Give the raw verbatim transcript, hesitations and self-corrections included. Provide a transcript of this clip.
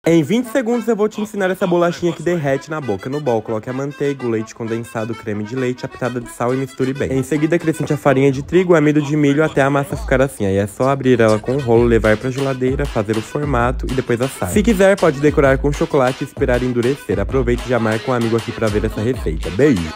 Em vinte segundos eu vou te ensinar essa bolachinha que derrete na boca. No bol, coloque a manteiga, o leite condensado, o creme de leite, a pitada de sal e misture bem. Em seguida, acrescente a farinha de trigo, o amido de milho até a massa ficar assim. Aí é só abrir ela com o rolo, levar pra geladeira, fazer o formato e depois assar. Se quiser, pode decorar com chocolate e esperar endurecer. Aproveite e já marca um amigo aqui pra ver essa receita. Beijo!